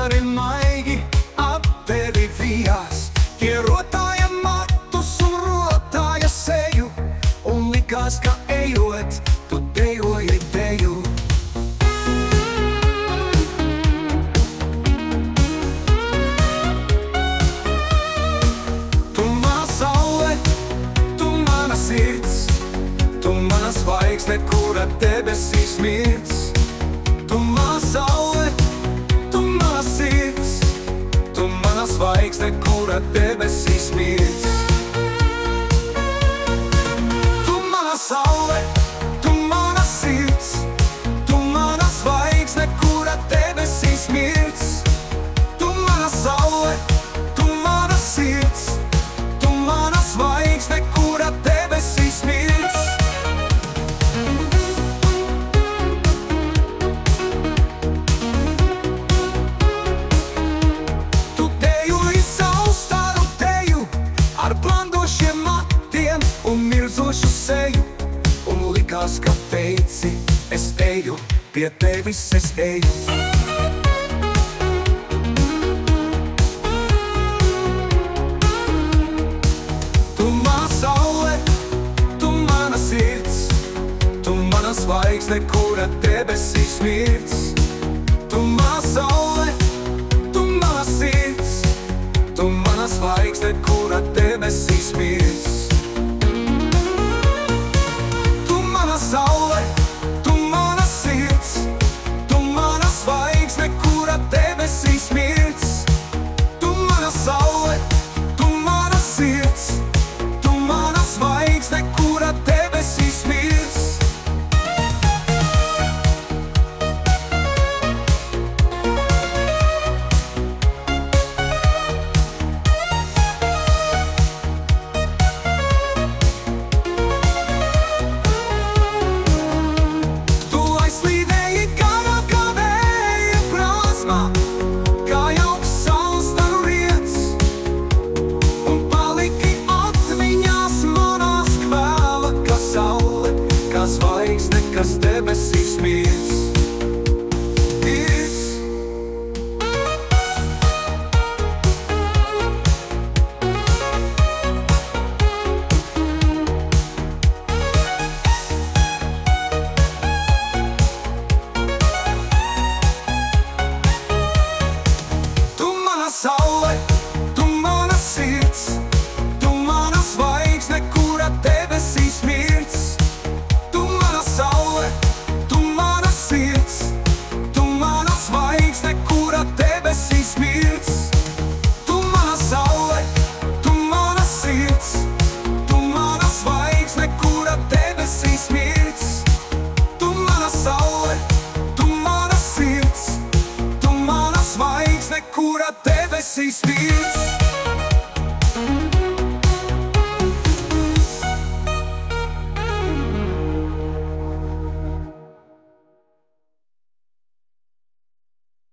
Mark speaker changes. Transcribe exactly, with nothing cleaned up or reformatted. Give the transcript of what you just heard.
Speaker 1: Pavasari maigi ap tevi vijās, ierotāja matus un rotāja seju, un likās, ka ejot, tu dejoji deju. Tu mana saule, tu mana sirds, tu mana zvaigzne, kura debesīs mirdz. Tu mana saule, tu mana sirds, tu mana zvaigzne, kura debesīs mirdz. Tu mana saule, tu mana sirds, tu mana zvaigzne, kura debesīs mirdz. Tu mana saule, tu mana sirds, tu mana zvaigzne, kura debesīs mirdz. Seju, un likās, ka teici, es eju, pie tevis es eju. Tu mana saule, tu mana sirds, tu mana zvaigzne, kura debesīs mirdz. Tu mana saule, tu mana sirds, tu mana zvaigzne, kura debesīs mirdz. Saule, tu mana sirds, tu mana zvaigzne, kura debesīs mirdz. Tu mana saule, tu mana sirds, tu mana zvaigzne, kura debesīs mirdz. Kas debesīs mirdz, mirdz. Tu mana saule, tu mana sirds, tu mana zvaigzne, kura debesīs mirdz. Tu mana saule, tu mana sirds, tu mana zvaigzne, kura debesīs mirdz. Tu mana saule, tu mana sirds, tu mana zvaigzne, kura debesīs mirdz. Tu mana saule, tu mana sirds, tu mana zvaigzne, kura debesīs mirdz.